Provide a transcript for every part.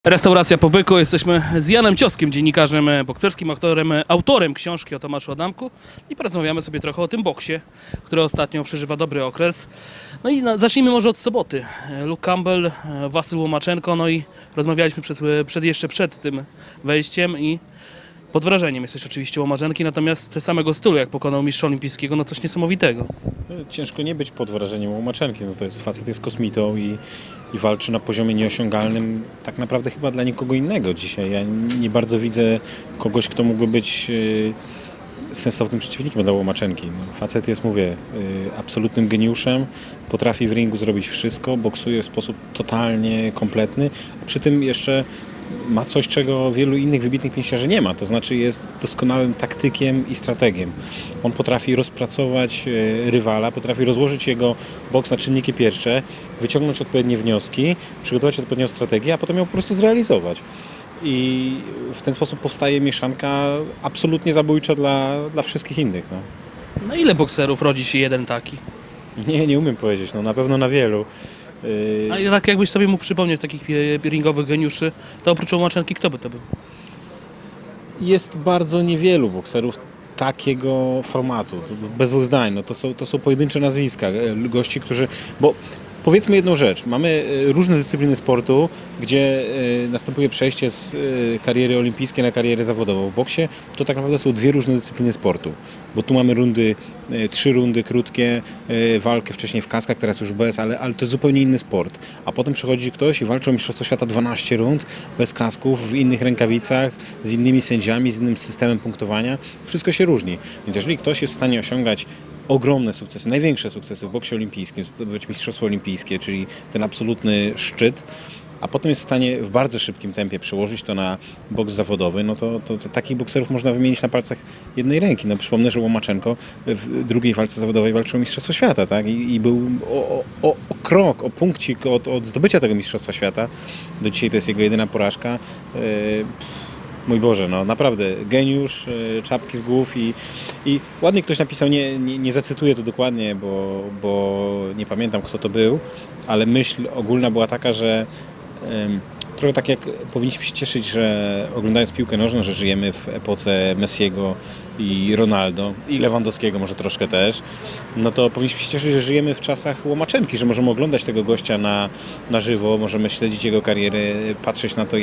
Restauracja po byku. Jesteśmy z Janem Cioskiem, dziennikarzem bokserskim, autorem książki o Tomaszu Adamku i porozmawiamy sobie trochę o tym boksie, który ostatnio przeżywa dobry okres. No i zacznijmy może od soboty. Luke Campbell, Wasyl Łomaczenko, no i rozmawialiśmy jeszcze przed tym wejściem i pod wrażeniem jesteś oczywiście Łomaczenki, natomiast samego stylu, jak pokonał mistrza olimpijskiego, no coś niesamowitego. Ciężko nie być pod wrażeniem Łomaczenki, no to jest facet, jest kosmitą i walczy na poziomie nieosiągalnym tak naprawdę chyba dla nikogo innego dzisiaj. Ja nie bardzo widzę kogoś, kto mógłby być sensownym przeciwnikiem dla Łomaczenki. Facet jest, mówię, absolutnym geniuszem, potrafi w ringu zrobić wszystko, boksuje w sposób totalnie kompletny, a przy tym jeszcze ma coś, czego wielu innych wybitnych pięściarzy nie ma, to znaczy jest doskonałym taktykiem i strategiem. On potrafi rozpracować rywala, potrafi rozłożyć jego boks na czynniki pierwsze, wyciągnąć odpowiednie wnioski, przygotować odpowiednią strategię, a potem ją po prostu zrealizować. I w ten sposób powstaje mieszanka absolutnie zabójcza dla wszystkich innych. No. Na ile bokserów rodzi się jeden taki? Nie umiem powiedzieć, no na pewno na wielu. A tak jakbyś sobie mógł przypomnieć takich ringowych geniuszy, to oprócz Łomaczenki kto by to był? Jest bardzo niewielu bokserów takiego formatu, bez dwóch zdań. No to są pojedyncze nazwiska, gości, którzy... Bo powiedzmy jedną rzecz, mamy różne dyscypliny sportu, gdzie następuje przejście z kariery olimpijskiej na karierę zawodową. W boksie to tak naprawdę są dwie różne dyscypliny sportu, bo tu mamy rundy, 3 rundy krótkie, walkę wcześniej w kaskach, teraz już bez, ale to jest zupełnie inny sport. A potem przychodzi ktoś i walczy o mistrzostwo świata 12 rund, bez kasków, w innych rękawicach, z innymi sędziami, z innym systemem punktowania. Wszystko się różni. Więc jeżeli ktoś jest w stanie osiągać ogromne sukcesy, największe sukcesy w boksie olimpijskim, zdobyć mistrzostwo olimpijskie, czyli ten absolutny szczyt, a potem jest w stanie w bardzo szybkim tempie przełożyć to na boks zawodowy, no to takich bokserów można wymienić na palcach jednej ręki. No przypomnę, że Łomaczenko w drugiej walce zawodowej walczył o mistrzostwo świata, tak? I był o krok, o punkcik od zdobycia tego mistrzostwa świata. Do dzisiaj to jest jego jedyna porażka. Mój Boże, no naprawdę geniusz, czapki z głów i ładnie ktoś napisał, nie zacytuję to dokładnie, bo nie pamiętam, kto to był, ale myśl ogólna była taka, że trochę tak jak powinniśmy się cieszyć, że oglądając piłkę nożną, że żyjemy w epoce Messiego i Ronaldo i Lewandowskiego może troszkę też, no to powinniśmy się cieszyć, że żyjemy w czasach Łomaczenki, że możemy oglądać tego gościa na żywo, możemy śledzić jego karierę, patrzeć na to,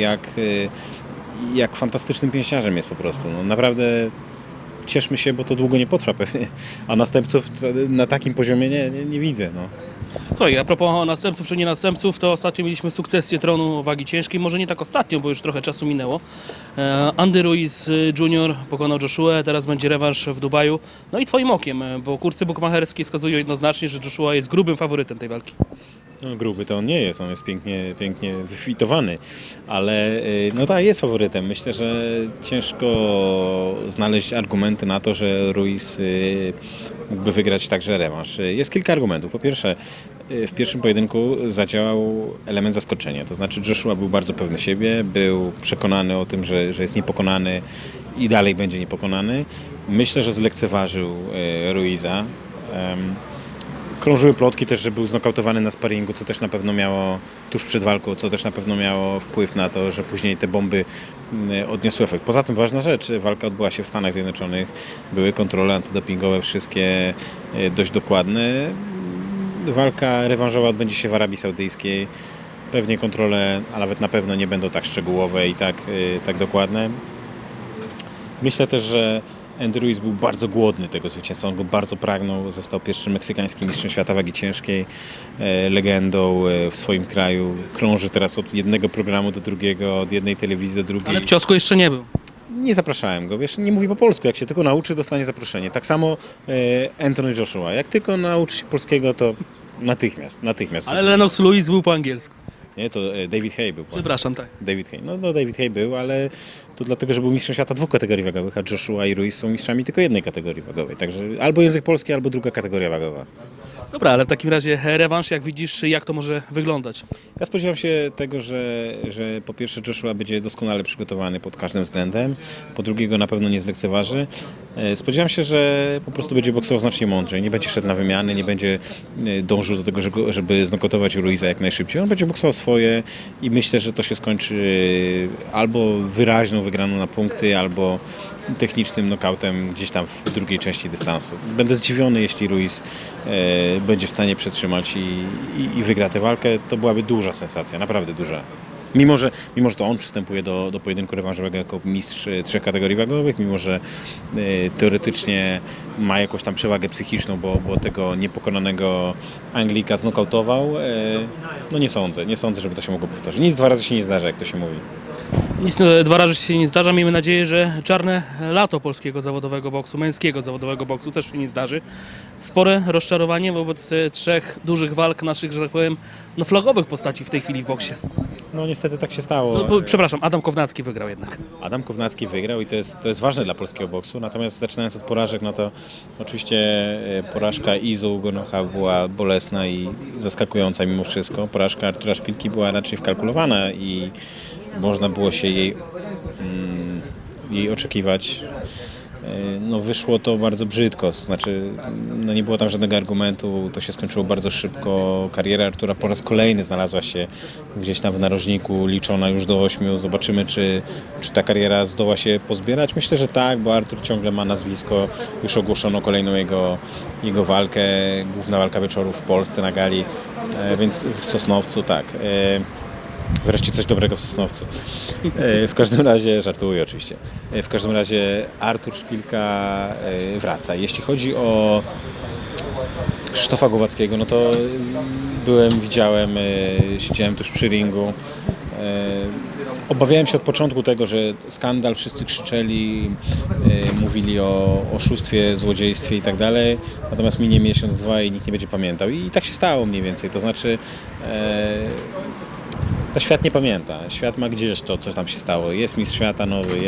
jak fantastycznym pięściarzem jest po prostu. No, naprawdę cieszmy się, bo to długo nie potrwa pewnie, a następców na takim poziomie nie widzę. No. Słuchaj, a propos następców czy nie następców, to ostatnio mieliśmy sukcesję tronu wagi ciężkiej, może nie tak ostatnio, bo już trochę czasu minęło. Andy Ruiz Jr. pokonał Joshua, teraz będzie rewanż w Dubaju. No i twoim okiem, bo kursy bukmacherskie wskazują jednoznacznie, że Joshua jest grubym faworytem tej walki. No, gruby to on nie jest, on jest pięknie wyfitowany, ale no tak, jest faworytem. Myślę, że ciężko znaleźć argumenty na to, że Ruiz mógłby wygrać także rewanż. Jest kilka argumentów. Po pierwsze, w pierwszym pojedynku zadziałał element zaskoczenia, to znaczy Joshua był bardzo pewny siebie, był przekonany o tym, że jest niepokonany i dalej będzie niepokonany. Myślę, że zlekceważył Ruiza. Krążyły plotki też, że był znokautowany na sparingu, co też na pewno miało, tuż przed walką, co też na pewno miało wpływ na to, że później te bomby odniosły efekt. Poza tym ważna rzecz, walka odbyła się w Stanach Zjednoczonych, były kontrole antydopingowe, wszystkie dość dokładne. Walka rewanżowa odbędzie się w Arabii Saudyjskiej. Pewnie kontrole, a nawet na pewno nie będą tak szczegółowe i tak dokładne. Myślę też, że Andy Ruiz był bardzo głodny tego zwycięstwa, on go bardzo pragnął, został pierwszym meksykańskim mistrzem świata wagi ciężkiej, legendą w swoim kraju, krąży teraz od jednego programu do drugiego, od jednej telewizji do drugiej. Ale w Ciosku jeszcze nie był. Nie zapraszałem go, wiesz, nie mówi po polsku, jak się tylko nauczy, dostanie zaproszenie. Tak samo Anthony Joshua, jak tylko nauczy się polskiego, to natychmiast. Ale Lennox Lewis był po angielsku. Nie, to David Haye był. Przepraszam, tak. David Haye. No David Haye był, ale to dlatego, że był mistrzem świata 2 kategorii wagowych, a Joshua i Ruiz są mistrzami tylko jednej kategorii wagowej. Także albo język polski, albo druga kategoria wagowa. Dobra, ale w takim razie rewanż, jak widzisz, jak to może wyglądać? Ja spodziewam się tego, że po pierwsze Joshua będzie doskonale przygotowany pod każdym względem, po drugie go na pewno nie zlekceważy. Spodziewam się, że po prostu będzie boksował znacznie mądrzej, nie będzie szedł na wymiany, nie będzie dążył do tego, żeby znokautować Ruiza jak najszybciej. On będzie boksował swoje i myślę, że to się skończy albo wyraźną wygraną na punkty, albo technicznym knockoutem gdzieś tam w drugiej części dystansu. Będę zdziwiony, jeśli Ruiz będzie w stanie przetrzymać i wygra tę walkę. To byłaby duża sensacja, naprawdę duża. Mimo że to on przystępuje do pojedynku rewanżowego jako mistrz 3 kategorii wagowych, mimo że teoretycznie ma jakąś tam przewagę psychiczną, bo tego niepokonanego Anglika znokautował, no nie sądzę, żeby to się mogło powtórzyć. Nic 2 razy się nie zdarza, jak to się mówi. Nic 2 razy się nie zdarza. Miejmy nadzieję, że czarne lato polskiego zawodowego boksu, męskiego zawodowego boksu też się nie zdarzy. Spore rozczarowanie wobec 3 dużych walk naszych, że tak powiem, no flagowych postaci w tej chwili w boksie. No niestety tak się stało. No, przepraszam, Adam Kownacki wygrał jednak. Adam Kownacki wygrał i to jest ważne dla polskiego boksu, natomiast zaczynając od porażek, no to oczywiście porażka Izu Gonocha była bolesna i zaskakująca mimo wszystko. Porażka Artura Szpilki była raczej wkalkulowana i można było się jej oczekiwać. No wyszło to bardzo brzydko, znaczy no nie było tam żadnego argumentu, to się skończyło bardzo szybko. Kariera Artura po raz kolejny znalazła się gdzieś tam w narożniku, liczona już do 8. Zobaczymy, czy ta kariera zdoła się pozbierać. Myślę, że tak, bo Artur ciągle ma nazwisko, już ogłoszono kolejną jego walkę, główna walka wieczoru w Polsce na gali, więc w Sosnowcu, tak. Wreszcie coś dobrego w Sosnowcu. W każdym razie, żartuję oczywiście, w każdym razie Artur Szpilka wraca. Jeśli chodzi o Krzysztofa Głowackiego, no to widziałem, siedziałem tuż przy ringu. Obawiałem się od początku tego, że skandal, wszyscy krzyczeli, mówili o oszustwie, złodziejstwie i tak dalej, natomiast minie miesiąc, 2 i nikt nie będzie pamiętał. I tak się stało mniej więcej, to znaczy świat nie pamięta. Świat ma gdzieś to, co tam się stało. Jest mistrz świata nowy,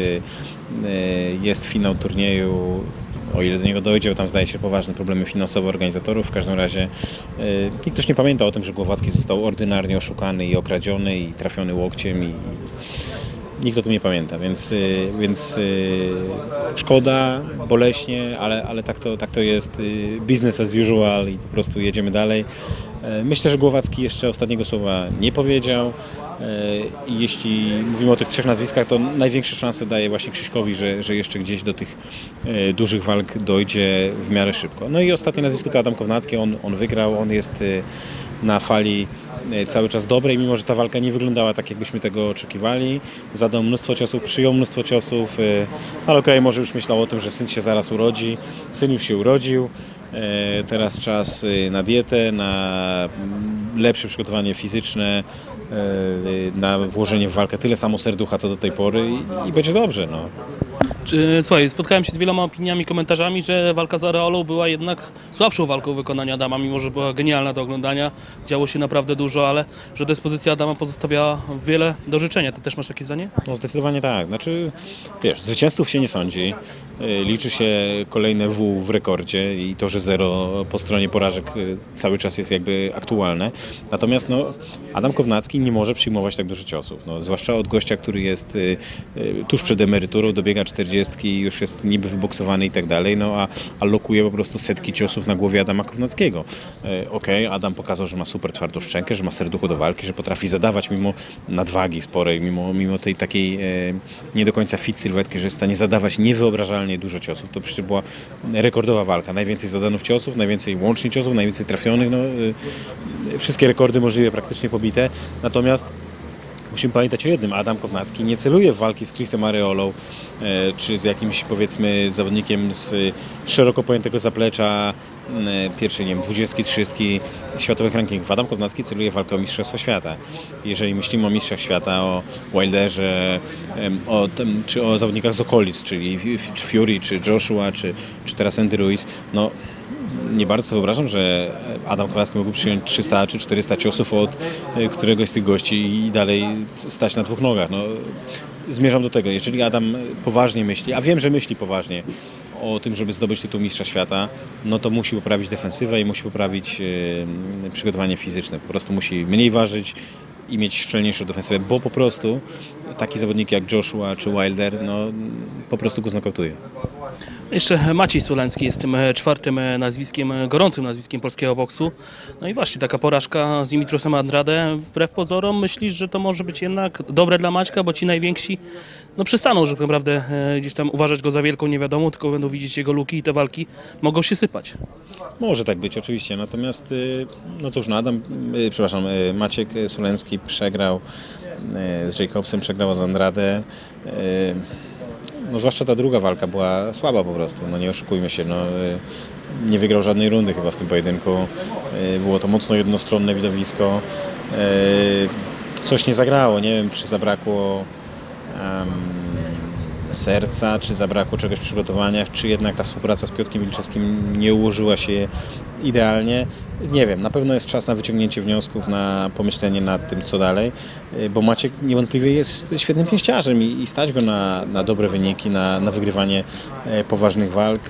jest finał turnieju, o ile do niego dojdzie, bo tam zdaje się poważne problemy finansowe organizatorów. W każdym razie nikt też nie pamięta o tym, że Głowacki został ordynarnie oszukany i okradziony i trafiony łokciem i nikt o tym nie pamięta, więc szkoda, boleśnie, ale tak to jest, business as usual i po prostu jedziemy dalej. Myślę, że Głowacki jeszcze ostatniego słowa nie powiedział i jeśli mówimy o tych 3 nazwiskach, to największe szanse daje właśnie Krzyśkowi, że jeszcze gdzieś do tych dużych walk dojdzie w miarę szybko. No i ostatnie nazwisko to Adam Kownacki, on wygrał, on jest na fali cały czas dobrej, mimo że ta walka nie wyglądała tak, jakbyśmy tego oczekiwali. Zadał mnóstwo ciosów, przyjął mnóstwo ciosów, ale okej, może już myślał o tym, że syn się zaraz urodzi. Syn już się urodził. Teraz czas na dietę, na lepsze przygotowanie fizyczne, na włożenie w walkę tyle samo serducha, co do tej pory i będzie dobrze. No. Słuchaj, spotkałem się z wieloma opiniami, komentarzami, że walka z Areolą była jednak słabszą walką w wykonaniu Adama, mimo że była genialna do oglądania, działo się naprawdę dużo, ale że dyspozycja Adama pozostawiała wiele do życzenia. Ty też masz takie zdanie? No zdecydowanie tak. Znaczy, wiesz, zwycięzców się nie sądzi. Liczy się kolejne W w rekordzie i to, że 0 po stronie porażek cały czas jest jakby aktualne. Natomiast no, Adam Kownacki nie może przyjmować tak dużo ciosów. No, zwłaszcza od gościa, który jest tuż przed emeryturą, dobiega 40, już jest niby wyboksowany i tak dalej, no a lokuje po prostu setki ciosów na głowie Adama Kownackiego. Okej, Adam pokazał, że ma super twardą szczękę, że ma serducho do walki, że potrafi zadawać mimo nadwagi sporej, mimo tej takiej nie do końca fit sylwetki, że jest w stanie zadawać niewyobrażalnie dużo ciosów. To przecież była rekordowa walka. Najwięcej zadanych ciosów, najwięcej łącznie ciosów, najwięcej trafionych. No, wszystkie rekordy możliwe praktycznie pobite. Natomiast musimy pamiętać o jednym. Adam Kownacki nie celuje w walki z Chrisem Areolą czy z jakimś, powiedzmy, zawodnikiem z szeroko pojętego zaplecza pierwszej, nie wiem, 20, 30 światowych rankingów. Adam Kownacki celuje w walkę o Mistrzostwo Świata. Jeżeli myślimy o mistrzach świata, o Wilderze, czy o zawodnikach z okolic, czyli czy Fury, czy Joshua, czy teraz Andy Ruiz, no nie bardzo sobie wyobrażam, że Adam Kownacki mógłby przyjąć 300 czy 400 ciosów od któregoś z tych gości i dalej stać na 2 nogach. No, zmierzam do tego, jeżeli Adam poważnie myśli, a wiem, że myśli poważnie o tym, żeby zdobyć tytuł mistrza świata, no to musi poprawić defensywę i musi poprawić przygotowanie fizyczne. Po prostu musi mniej ważyć i mieć szczelniejszą defensywę, bo po prostu taki zawodnik jak Joshua czy Wilder, no po prostu go znokautuje. Jeszcze Maciej Suleński jest tym czwartym nazwiskiem, gorącym nazwiskiem polskiego boksu. No i właśnie taka porażka z Dimitriosem Andrade, wbrew pozorom myślisz, że to może być jednak dobre dla Maćka, bo ci najwięksi no przestaną, że tak naprawdę gdzieś tam uważać go za wielką niewiadomą, tylko będą widzieć jego luki i te walki mogą się sypać. Może tak być oczywiście, natomiast no cóż, no Maciek Suleński przegrał z Jacobsem, przegrał z Andrade. No zwłaszcza ta druga walka była słaba po prostu, no nie oszukujmy się, no, nie wygrał żadnej rundy chyba w tym pojedynku, było to mocno jednostronne widowisko, coś nie zagrało, nie wiem czy zabrakło serca, czy zabrakło czegoś w przygotowaniach, czy jednak ta współpraca z Piotrkiem Wilczewskim nie ułożyła się idealnie. Nie wiem, na pewno jest czas na wyciągnięcie wniosków, na pomyślenie nad tym, co dalej, bo Maciek niewątpliwie jest świetnym pięściarzem i stać go na dobre wyniki, na wygrywanie poważnych walk.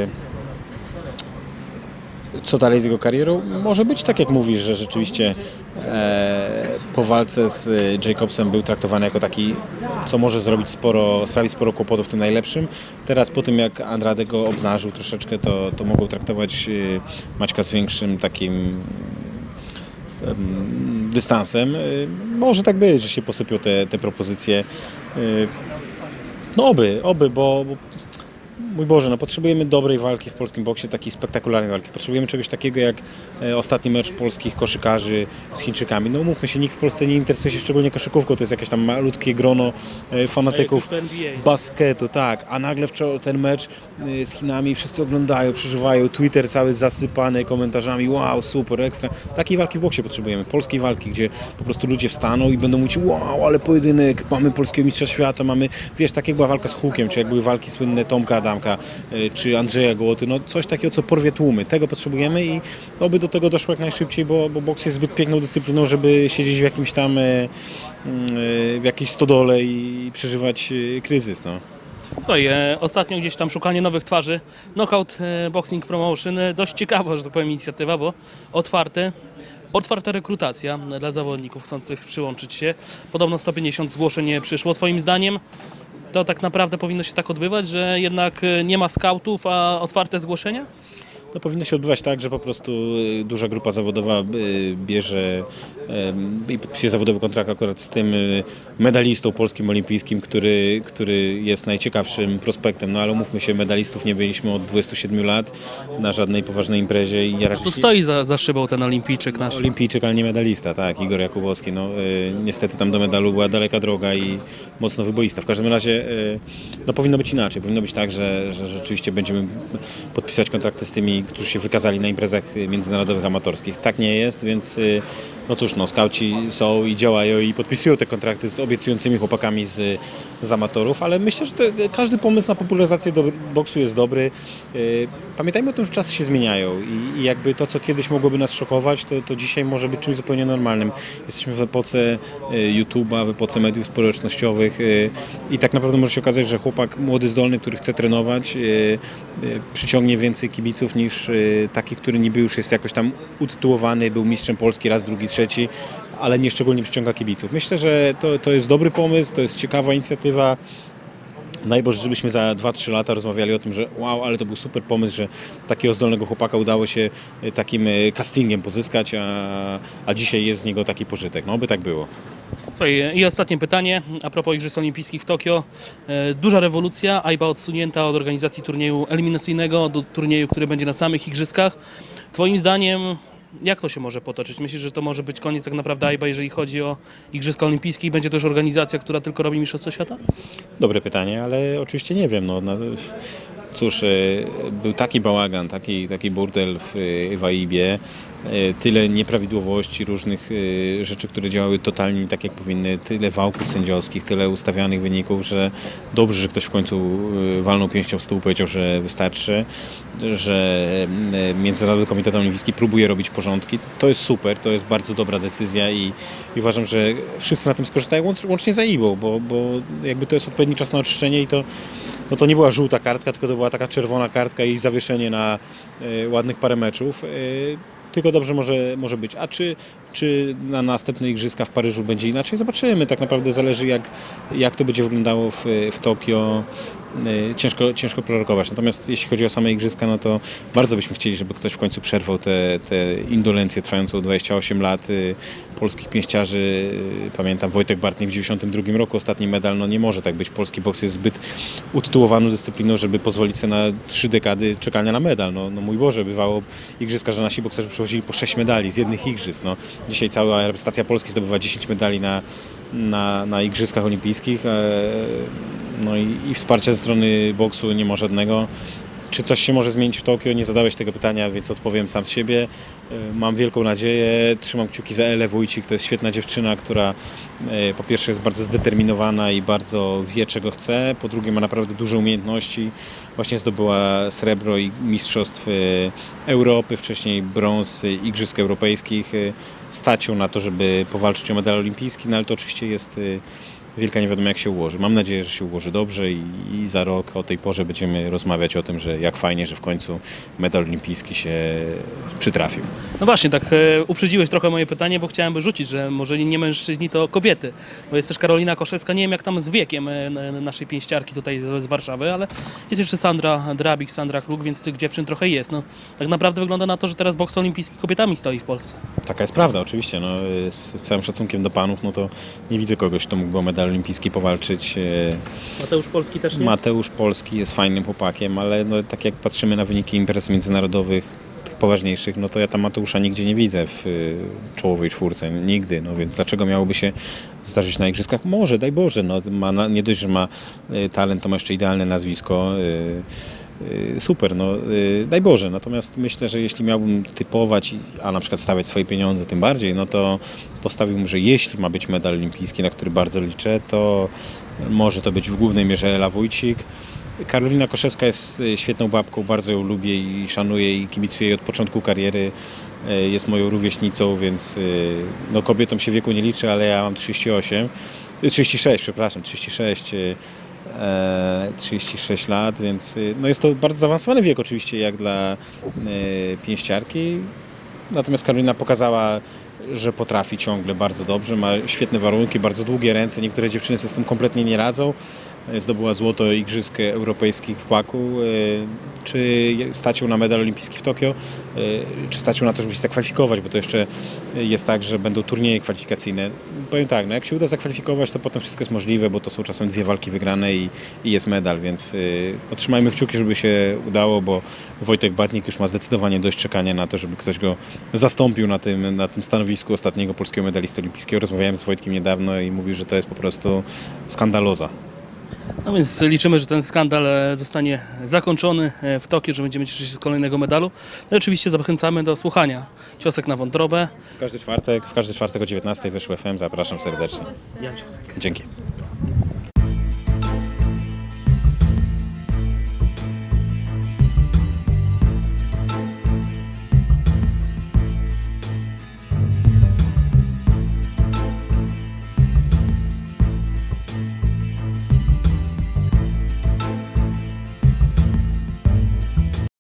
Co dalej z jego karierą? Może być tak, jak mówisz, że rzeczywiście po walce z Jacobsem był traktowany jako taki, co może sprawić sporo kłopotów tym najlepszym. Teraz po tym, jak Andrade go obnażył troszeczkę, to mogą traktować Maćka z większym takim dystansem. Może tak być, że się posypią te propozycje. No oby, bo mój Boże, no potrzebujemy dobrej walki w polskim boksie, takiej spektakularnej walki. Potrzebujemy czegoś takiego jak ostatni mecz polskich koszykarzy z Chińczykami. No mówmy się, nikt w Polsce nie interesuje się szczególnie koszykówką, to jest jakieś tam malutkie grono fanatyków basketu, tak. A nagle ten mecz z Chinami wszyscy oglądają, przeżywają, Twitter cały zasypany komentarzami, wow, super, ekstra. Takiej walki w boksie potrzebujemy, polskiej walki, gdzie po prostu ludzie wstaną i będą mówić, wow, ale pojedynek, mamy polskiego mistrza świata, mamy, wiesz, tak jak była walka z Hukiem, czy jak były walki słynne Tomka Adamka, czy Andrzeja Gołoty, no coś takiego, co porwie tłumy. Tego potrzebujemy i oby do tego doszło jak najszybciej, bo boks jest zbyt piękną dyscypliną, żeby siedzieć w jakimś tam w jakiejś stodole i przeżywać kryzys. No. Słuchaj, ostatnio gdzieś tam szukanie nowych twarzy. Knockout Boxing Promotion, dość ciekawa, że tak powiem, inicjatywa, bo otwarta rekrutacja dla zawodników chcących przyłączyć się. Podobno 150 zgłoszeń przyszło. Twoim zdaniem to tak naprawdę powinno się tak odbywać, że jednak nie ma skautów, a otwarte zgłoszenia? No, powinno się odbywać tak, że po prostu duża grupa zawodowa bierze i podpisuje zawodowy kontrakt akurat z tym medalistą polskim olimpijskim, który jest najciekawszym prospektem. No ale umówmy się, medalistów nie byliśmy od 27 lat na żadnej poważnej imprezie. I tu stoi za szybą ten olimpijczyk nasz. Olimpijczyk, ale nie medalista, tak, Igor Jakubowski. No, niestety tam do medalu była daleka droga i mocno wyboista. W każdym razie no, powinno być inaczej. Powinno być tak, że rzeczywiście będziemy podpisywać kontrakty z tymi, którzy się wykazali na imprezach międzynarodowych, amatorskich. Tak nie jest, więc no cóż, no, skauci są i działają i podpisują te kontrakty z obiecującymi chłopakami z amatorów, ale myślę, że każdy pomysł na popularyzację boksu jest dobry. Pamiętajmy o tym, że czasy się zmieniają i jakby to, co kiedyś mogłoby nas szokować, to dzisiaj może być czymś zupełnie normalnym. Jesteśmy w epoce YouTube'a, w epoce mediów społecznościowych i tak naprawdę może się okazać, że chłopak młody, zdolny, który chce trenować, przyciągnie więcej kibiców niż taki, który niby już jest jakoś tam utytułowany, był mistrzem Polski raz, drugi, trzeci, ale nie szczególnie przyciąga kibiców. Myślę, że to jest dobry pomysł, to jest ciekawa inicjatywa. Najboże, żebyśmy za 2-3 lata rozmawiali o tym, że wow, ale to był super pomysł, że takiego zdolnego chłopaka udało się takim castingiem pozyskać, a dzisiaj jest z niego taki pożytek. No, oby tak było. Słuchaj, i ostatnie pytanie a propos Igrzysk Olimpijskich w Tokio. Duża rewolucja, AIBA odsunięta od organizacji turnieju eliminacyjnego do turnieju, który będzie na samych Igrzyskach. Twoim zdaniem jak to się może potoczyć? Myślisz, że to może być koniec tak naprawdę AIBA, jeżeli chodzi o Igrzyska Olimpijskie i będzie to już organizacja, która tylko robi mistrzostwo świata? Dobre pytanie, ale oczywiście nie wiem. No, Cóż, był taki bałagan, taki burdel w AIB-ie, tyle nieprawidłowości, różnych rzeczy, które działały totalnie nie tak jak powinny, tyle wałków sędziowskich, tyle ustawianych wyników, że dobrze, że ktoś w końcu walnął pięścią w stół, powiedział, że wystarczy, że Międzynarodowy Komitet Olimpijski próbuje robić porządki. To jest super, to jest bardzo dobra decyzja i uważam, że wszyscy na tym skorzystają, łącznie z AIB-ą, bo jakby to jest odpowiedni czas na oczyszczenie i to nie była żółta kartka, tylko to była taka czerwona kartka i zawieszenie na ładnych parę meczów. Tylko dobrze może być. A czy na następne igrzyska w Paryżu będzie inaczej? Zobaczymy. Tak naprawdę zależy jak to będzie wyglądało w Tokio. Ciężko prorokować. Natomiast jeśli chodzi o same igrzyska, no to bardzo byśmy chcieli, żeby ktoś w końcu przerwał tę indolencję trwającą 28 lat polskich pięściarzy. Pamiętam Wojtek Bartnik w 1992 roku, ostatni medal. No nie może tak być. Polski boks jest zbyt utytułowaną dyscypliną, żeby pozwolić sobie na 3 dekady czekania na medal. No mój Boże, bywało igrzyska, że nasi bokserzy przywozili po 6 medali z jednych igrzysk. No, dzisiaj cała reprezentacja Polski zdobywa 10 medali na Igrzyskach Olimpijskich. No i wsparcia ze strony boksu nie ma żadnego. Czy coś się może zmienić w Tokio? Nie zadałeś tego pytania, więc odpowiem sam z siebie. Mam wielką nadzieję, trzymam kciuki za Elę Wójcik, to jest świetna dziewczyna, która po pierwsze jest bardzo zdeterminowana i bardzo wie, czego chce, po drugie ma naprawdę duże umiejętności. Właśnie zdobyła srebro i mistrzostw Europy, wcześniej brąz Igrzysk Europejskich. Stać ją na to, żeby powalczyć o medal olimpijski, no ale to oczywiście jest wielka niewiadoma, jak się ułoży. Mam nadzieję, że się ułoży dobrze i za rok o tej porze będziemy rozmawiać o tym, że jak fajnie, że w końcu medal olimpijski się przytrafił. No właśnie, tak uprzedziłeś trochę moje pytanie, bo chciałem rzucić, że może nie mężczyźni, to kobiety. Bo jest też Karolina Koszewska, nie wiem jak tam z wiekiem naszej pięściarki tutaj z Warszawy, ale jest jeszcze Sandra Drabik, Sandra Kruk, więc tych dziewczyn trochę jest. No, tak naprawdę wygląda na to, że teraz boks olimpijski kobietami stoi w Polsce. Taka jest prawda, oczywiście. No, z całym szacunkiem do panów, no to nie widzę kogoś, kto mógłby o medal olimpijski powalczyć. Mateusz Polski też nie? Mateusz Polski jest fajnym chłopakiem, ale no, tak jak patrzymy na wyniki imprez międzynarodowych, tych poważniejszych, no to ja tam Mateusza nigdzie nie widzę w czołowej czwórce, nigdy, no więc dlaczego miałoby się zdarzyć na igrzyskach? Może, daj Boże, no, nie dość, że ma talent, to ma jeszcze idealne nazwisko. Super, no daj Boże, natomiast myślę, że jeśli miałbym typować, a na przykład stawiać swoje pieniądze tym bardziej, no to postawiłbym, że jeśli ma być medal olimpijski, na który bardzo liczę, to może to być w głównej mierze Ela Wójcik. Karolina Koszewska jest świetną babką, bardzo ją lubię i szanuję i kibicuję jej od początku kariery. Jest moją rówieśnicą, więc no, kobietom się wieku nie liczy, ale ja mam 36 lat, więc no jest to bardzo zaawansowany wiek oczywiście jak dla pięściarki. Natomiast Karolina pokazała, że potrafi ciągle bardzo dobrze, ma świetne warunki, bardzo długie ręce, niektóre dziewczyny sobie z tym kompletnie nie radzą. Zdobyła złoto Igrzysk Europejskich w Baku. Czy stać ją na medal olimpijski w Tokio? Czy stać ją na to, żeby się zakwalifikować? Bo to jeszcze jest tak, że będą turnieje kwalifikacyjne. Powiem tak, no jak się uda zakwalifikować, to potem wszystko jest możliwe, bo to są czasem 2 walki wygrane i jest medal, więc otrzymajmy kciuki, żeby się udało, bo Wojtek Bartnik już ma zdecydowanie dość czekania na to, żeby ktoś go zastąpił na tym stanowisku ostatniego polskiego medalisty olimpijskiego. Rozmawiałem z Wojtkiem niedawno i mówił, że to jest po prostu skandaloza. No więc liczymy, że ten skandal zostanie zakończony w Tokio, że będziemy cieszyć się z kolejnego medalu. No i oczywiście zachęcamy do słuchania Ciosek na wątrobę. W każdy czwartek o 19:00 Weszło FM. Zapraszam serdecznie. Jan Ciosek. Dzięki.